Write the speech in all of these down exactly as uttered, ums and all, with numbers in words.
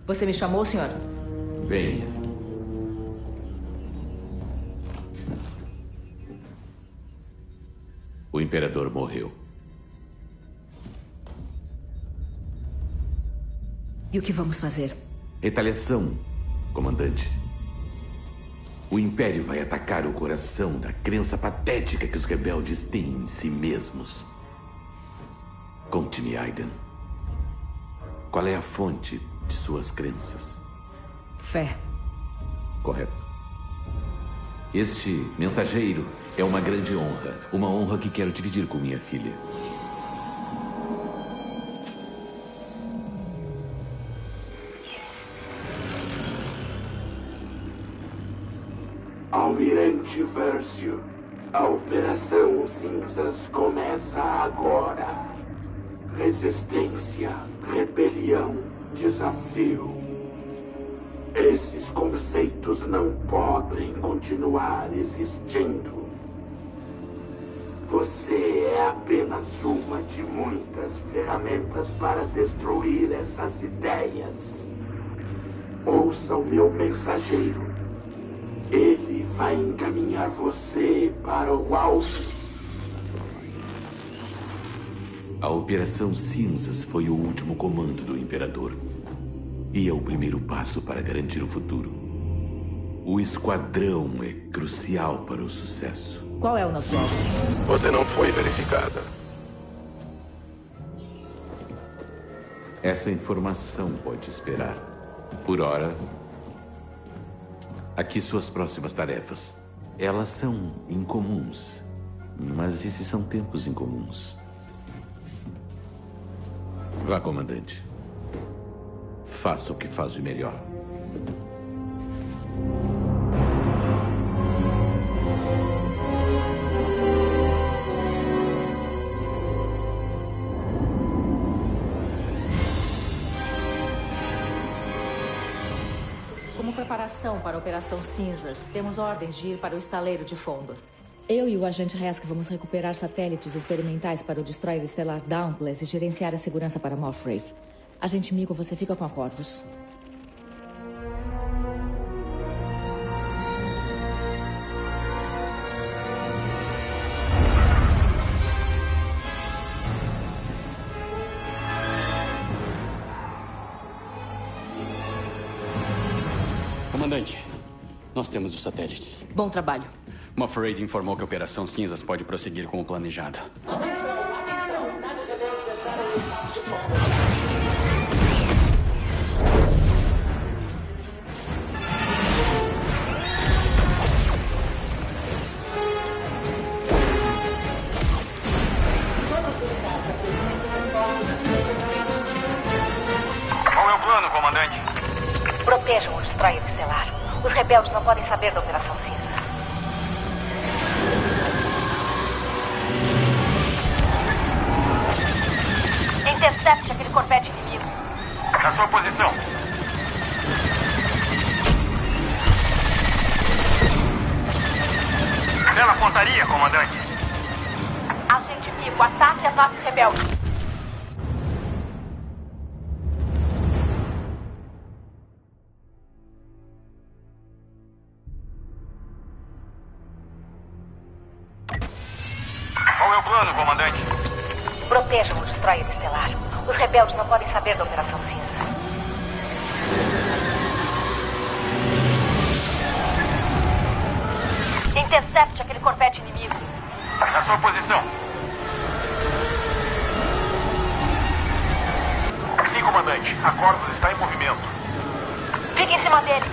Você me chamou, senhor? Venha. O Imperador morreu. E o que vamos fazer? Retaliação, comandante. O Império vai atacar o coração da crença patética que os rebeldes têm em si mesmos. Conte-me, Iden. Qual é a fonte de suas crenças? Fé. Correto. Este mensageiro é uma grande honra. Uma honra que quero dividir com minha filha. Almirante Versio, a Operação Cinzas começa agora. Resistência, rebelião, desafio. Esses conceitos não podem continuar existindo. Você é apenas uma de muitas ferramentas para destruir essas ideias. Ouça o meu mensageiro. Ele vai encaminhar você para o alvo. A Operação Cinzas foi o último comando do Imperador. E é o primeiro passo para garantir o futuro. O esquadrão é crucial para o sucesso. Qual é o nosso alvo? Você não foi verificada. Essa informação pode esperar. Por hora, aqui suas próximas tarefas. Elas são incomuns, mas esses são tempos incomuns. Vá, comandante. Faça o que faz de melhor. Como preparação para a Operação Cinzas, temos ordens de ir para o estaleiro de Fondor. Eu e o agente Resk vamos recuperar satélites experimentais para o destroyer estelar Dauntless e gerenciar a segurança para Morfraith. Agente Mico, você fica com a Corvus. Comandante, nós temos os satélites. Bom trabalho. Morfraith informou que a Operação Cinzas pode prosseguir como planejado. Atenção, atenção! Naves rebeldes entraram no espaço de Fondor. Todas as unidades apresentem seus postos imediatamente. Qual é o plano, comandante? Protejam o destroyer estelar. Os rebeldes não podem saber da Operação Cinzas. Intercepte aquele corvette inimigo. Na sua posição. Bela pontaria, comandante. Agente Mico, ataque as naves rebeldes. Qual é o plano, comandante? Protejam o destroyer estelar. Os rebeldes não podem saber da Operação Cinzas. Intercepte aquele corvette inimigo. Na sua posição. Sim, comandante. A Corvus está em movimento. Fique em cima dele.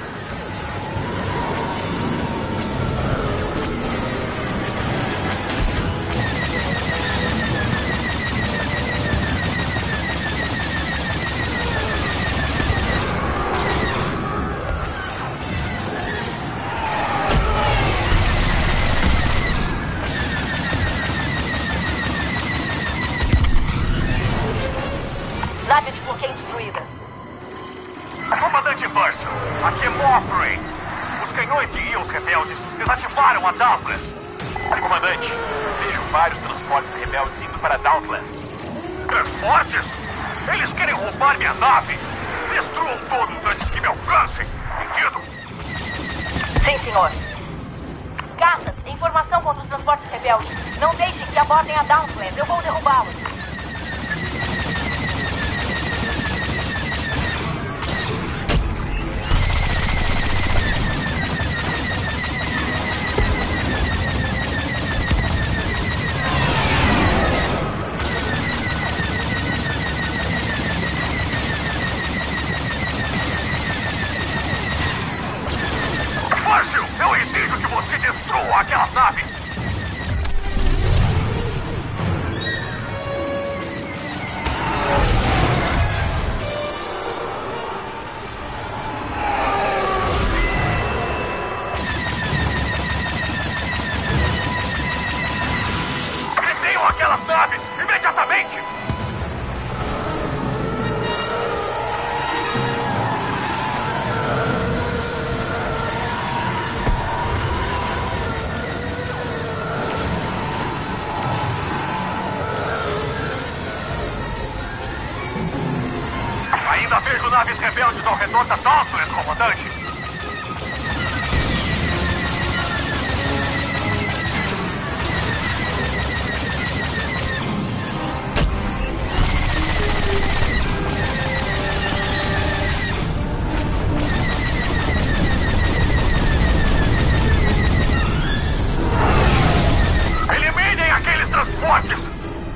Nave de bloqueio destruída. Comandante Versio, aqui é Morfraith. Os canhões de íons rebeldes desativaram a Dauntless. Comandante, vejo vários transportes rebeldes indo para Dauntless. Transportes? Eles querem roubar minha nave? Destruam todos antes que me alcancem. Entendido? Sim, senhor. Caças, informação contra os transportes rebeldes. Não deixem que abordem a Dauntless. Eu vou derrubá-los. Versio, eu exijo que você destrua aquelas naves. Detenham aquelas naves imediatamente. Ainda vejo naves rebeldes ao redor da Dauntless, comandante. Eliminem aqueles transportes!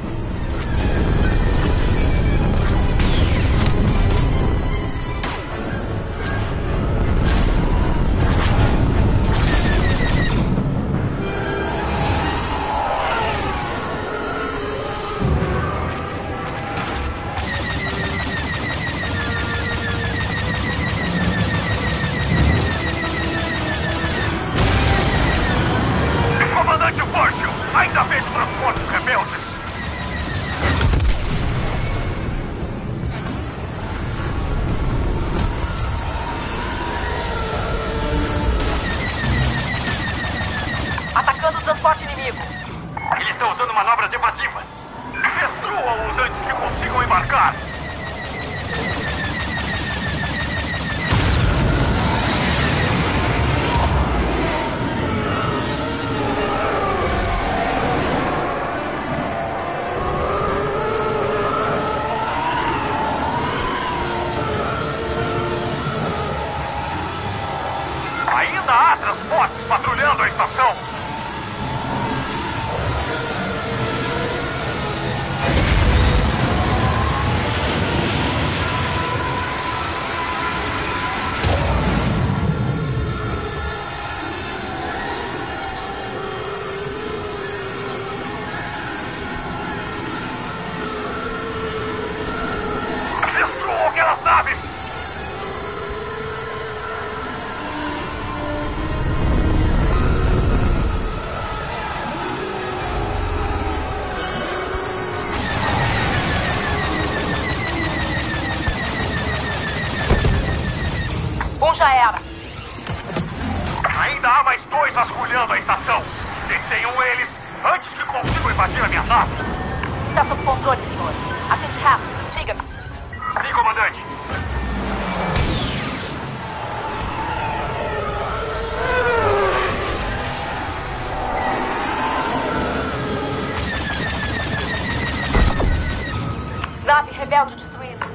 Comandante Versio, ainda vejo transportes rebeldes. Atacando o transporte inimigo. Eles estão usando manobras evasivas. Destruam-os antes que consigam embarcar. Ainda há transportes patrulhando a estação. Destruam aquelas naves! Um já era. Ainda há mais dois vasculhando a estação. Detenham eles antes que consigam invadir a minha nave. Está sob controle, senhor. Agente Haskell, siga-me. Sim, comandante. Nave rebelde destruída.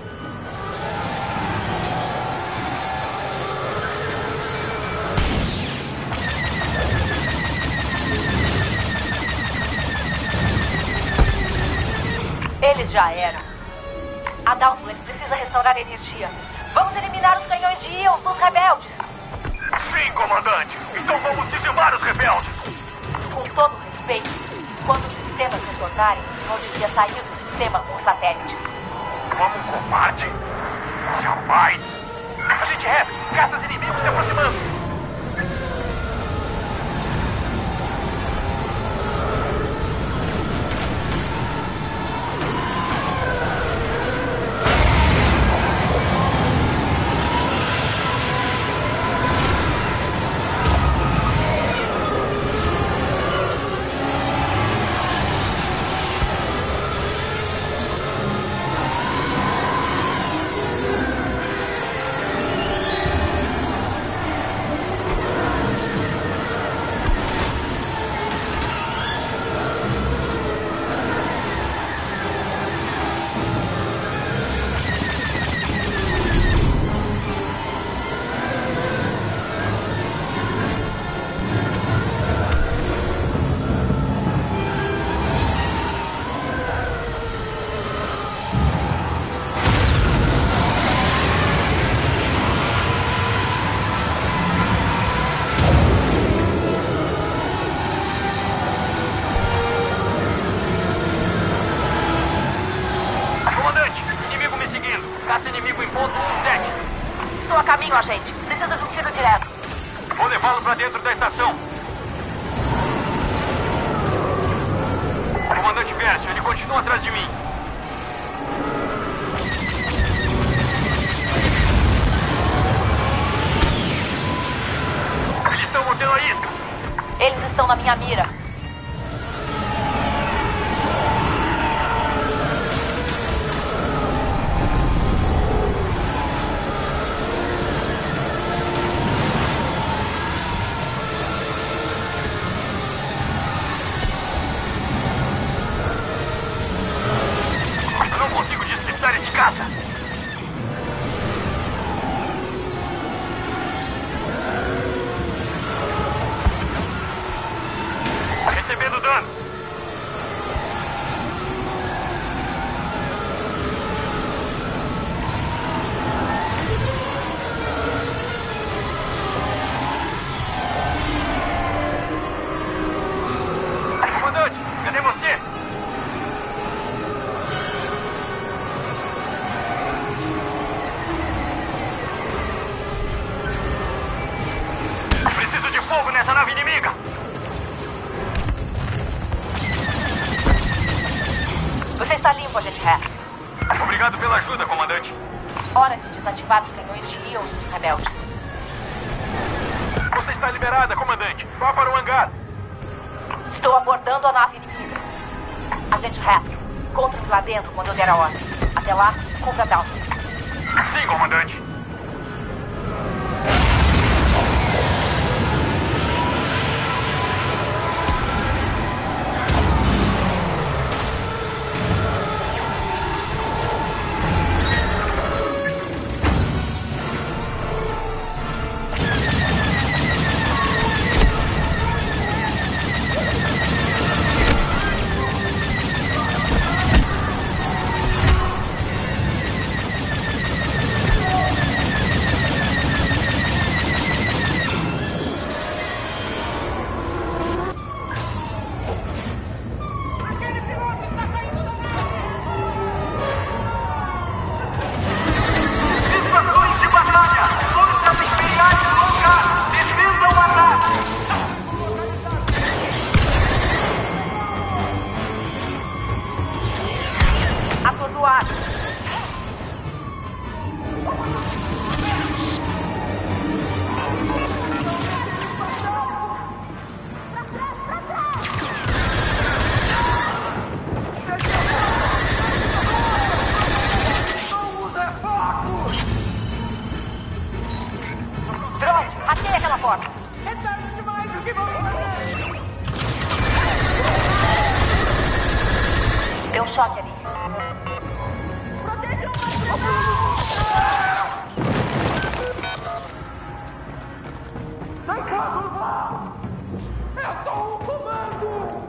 Eles já eram. A Dauntless precisa restaurar energia. Vamos eliminar os canhões de íons dos rebeldes. Sim, comandante. Então vamos dizimar os rebeldes. Com todo respeito, quando os sistemas retornarem, o senhor devia sair do sistema com os satélites. Como um covarde? Jamais. Agente Haskell, caças inimigos se aproximando. ponto um sete. Estou a caminho, agente. Preciso de um tiro direto. Vou levá-lo para dentro da estação. Comandante Versio, ele continua atrás de mim. Eles estão mordendo a isca. Eles estão na minha mira. Eu não consigo despistar esse caça. Recebendo dano. Comandante, cadê você? Preciso de fogo nessa nave inimiga. Você está limpo, agente Hask. Obrigado pela ajuda, comandante. Hora de desativar os canhões de íons dos rebeldes. Você está liberada, comandante. Vá para o hangar. Estou abordando a nave inimiga. Agente Hask, encontre-me lá dentro quando eu der a ordem. Até lá, cubra Dauntless. Sim, comandante. Atordoado. Drone, hackeia aquela porta. É tarde demais, o que vamos fazer? Deu um choque ali. Protejam mais. Sai cá, Durval! É só um comando!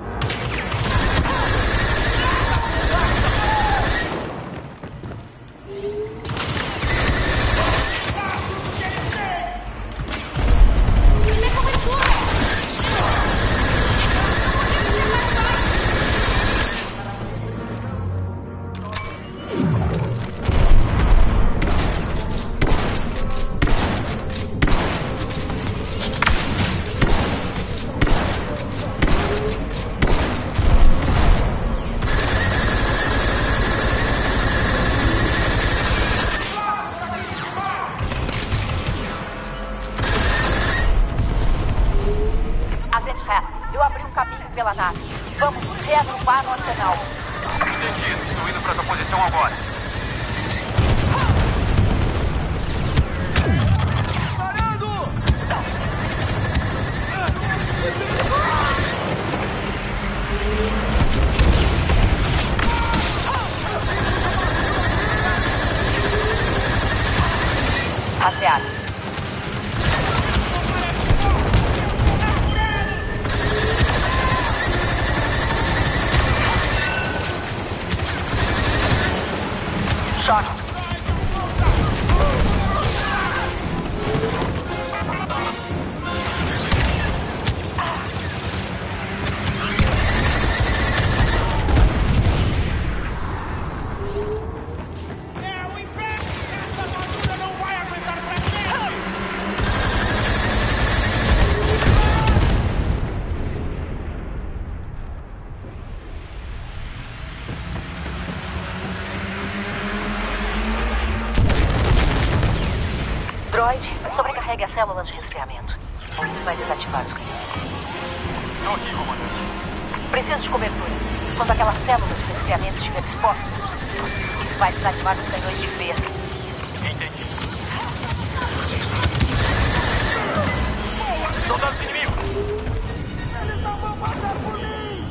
Agente Hask, eu abri um caminho pela nave. Vamos nos reagrupar no arsenal. Entendido. Estou indo para essa posição agora. Parando! Rastreado. Choque. É o inferno! Droid, sobrecarregue as células de resfriamento. Isso vai desativar os canhões. Estou aqui, comandante. Preciso de cobertura. Quando aquelas células de resfriamento estiverem expostas, isso vai desativar os canhões de vez. Entendi. Soldados inimigos! Eles não vão passar por mim!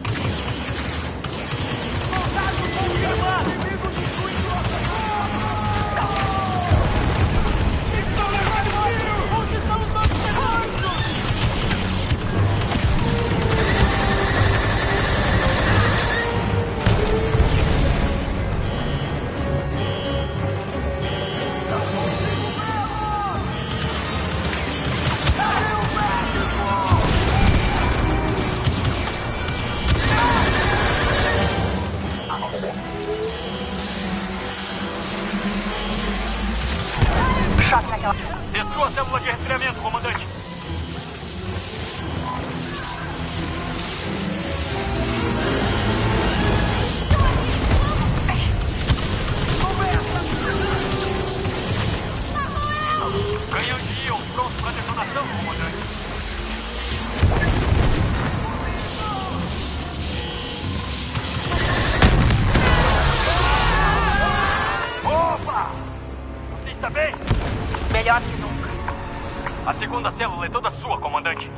Soldados confirmados! Inimigos destruindo nossa forma! Estão levando tiro! Onde estão os nossos recursos? Não consigo vê-los! Cadê o Battlefront? Choque naquela... Destrua a célula de resfriamento, comandante. Canhão de íons pronto para detonação, comandante. Opa! Você está bem? Melhor que nunca. A segunda célula é toda sua, comandante.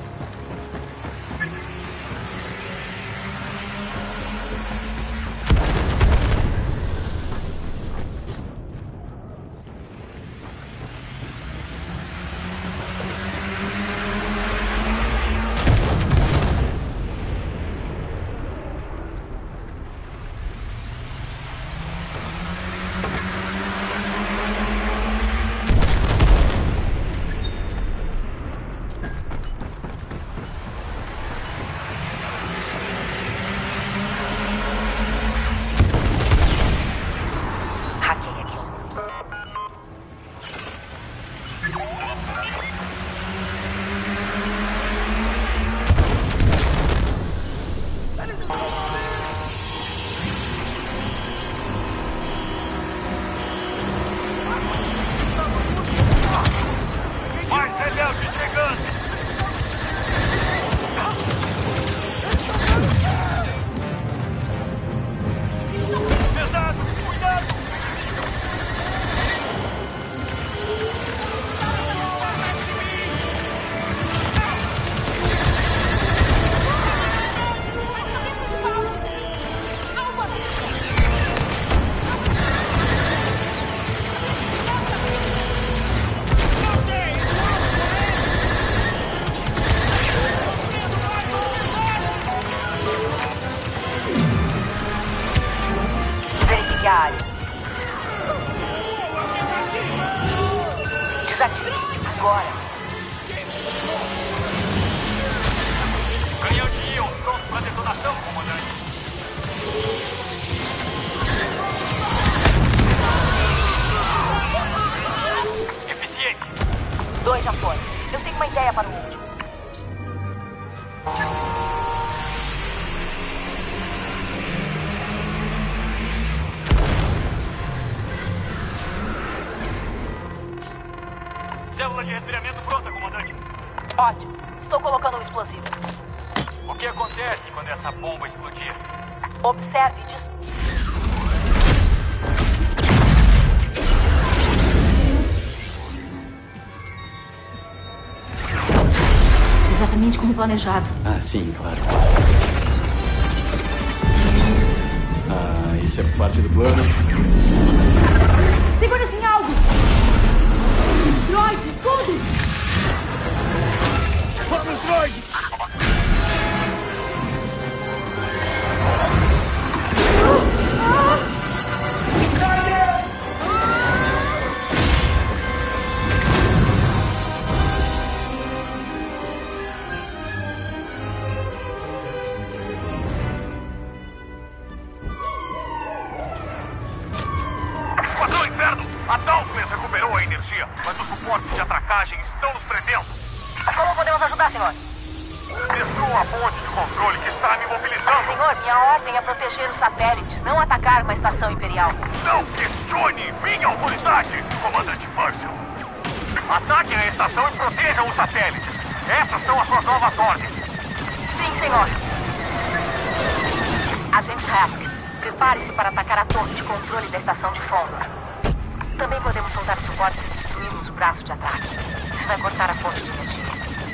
Hackei aqui. Mais rebeldes chegando! Pesado! Cuidado! Verifique a área. Desative. Agora. Canhão de íons pronto para detonação, comandante. Eficiente. Dois já foram. Eu tenho uma ideia para o último. Célula de resfriamento pronta, comandante. Ótimo. Estou colocando um explosivo. O que acontece quando essa bomba explodir? Observe e dis... Exatamente como planejado. Ah, sim, claro. Ah, isso é parte do plano. Segura-se em algo! Droid, esconde-se! Vamos, droid! Esquadrão Inferno! A Dauntless recuperou a energia, mas os suportes de atracagem estão nos prendendo. Como podemos ajudar, senhor? Destrua a ponte de controle que está me mobilizando. Senhor, minha ordem é proteger os satélites, não atacar uma estação imperial. Não questione minha autoridade, comandante Versio. Ataquem a estação e protejam os satélites. Essas são as suas novas ordens. Sim, senhor. Agente Hask, prepare-se para atacar a torre de controle da estação de Fondor. Também podemos soltar o suporte se destruirmos o braço de ataque. Isso vai cortar a fonte de energia.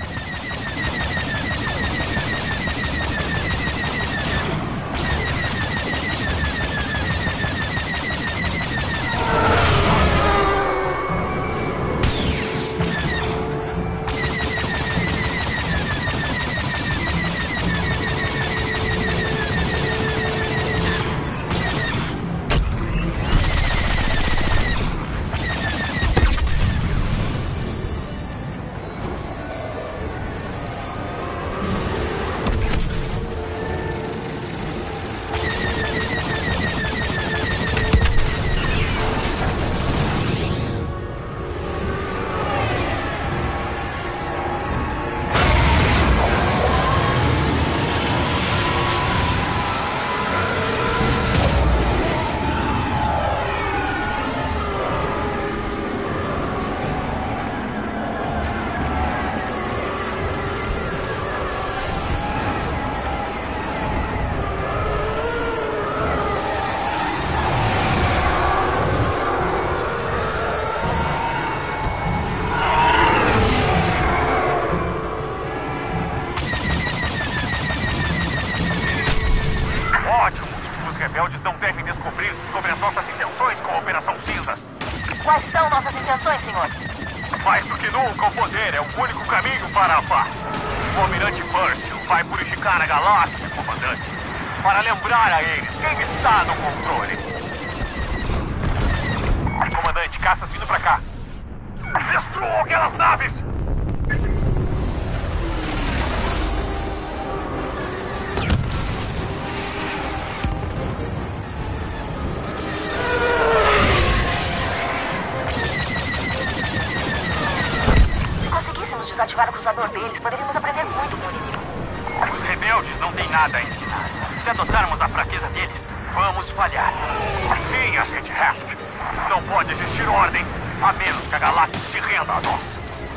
Intenções, senhor. Mais do que nunca, o poder é o único caminho para a paz. O Almirante Versio vai purificar a galáxia, comandante, para lembrar a eles quem está no controle. Comandante, caças vindo pra cá. Destruam aquelas naves! Desativar o cruzador deles, poderíamos aprender muito com o inimigo. Os rebeldes não têm nada a ensinar. Se adotarmos a fraqueza deles, vamos falhar. Sim, agente Hask. Não pode existir ordem, a menos que a galáxia se renda a nós.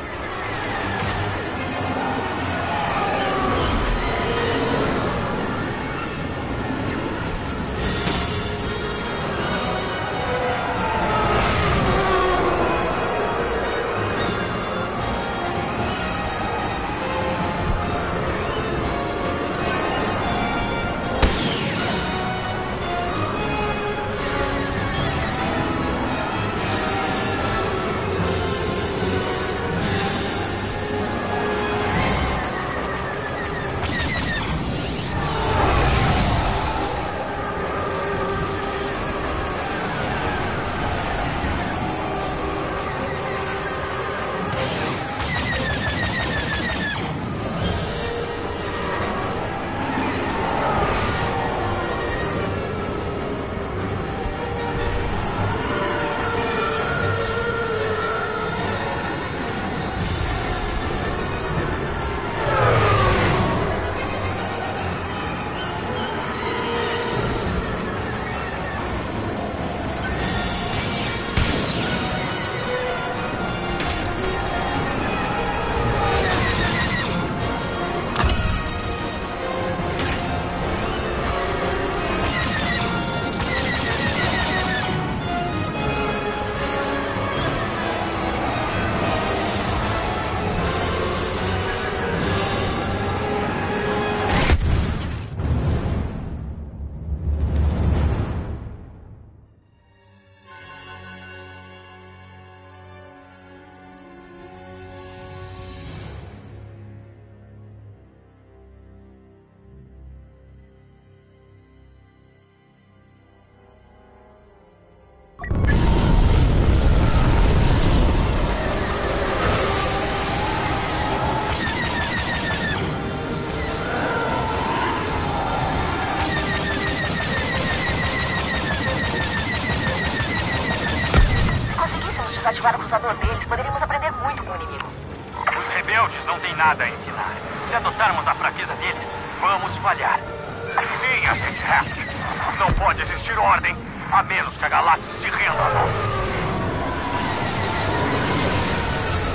Desativar o cruzador deles, poderíamos aprender muito com o inimigo. Os rebeldes não têm nada a ensinar. Se adotarmos a fraqueza deles, vamos falhar. Sim, agente Hask. Não pode existir ordem, a menos que a galáxia se renda a nós.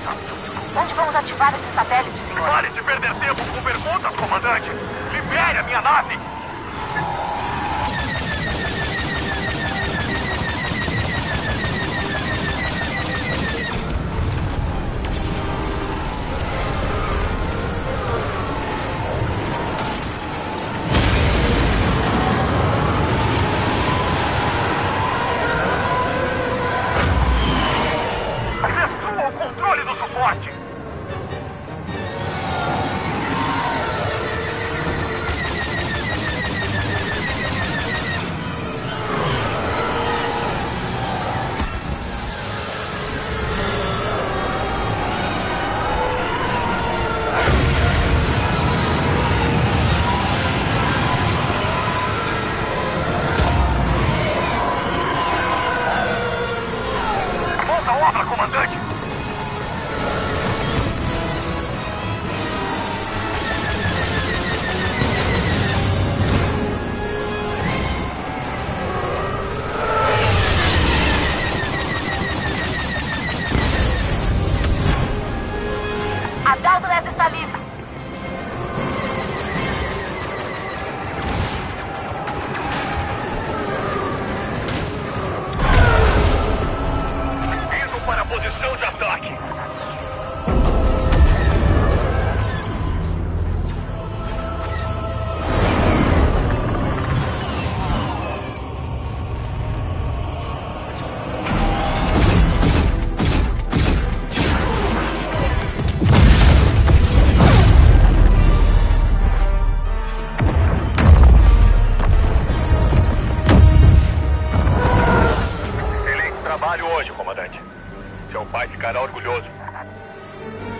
isso. Onde vamos ativar esse satélite, senhor? Pare de perder tempo com perguntas, comandante! Libere a minha nave! Destrua o controle do suporte! Mãos à obra, comandante! A Dauntless está livre. Indo para a posição de ataque! Excelente trabalho hoje, comandante. Seu pai ficará orgulhoso.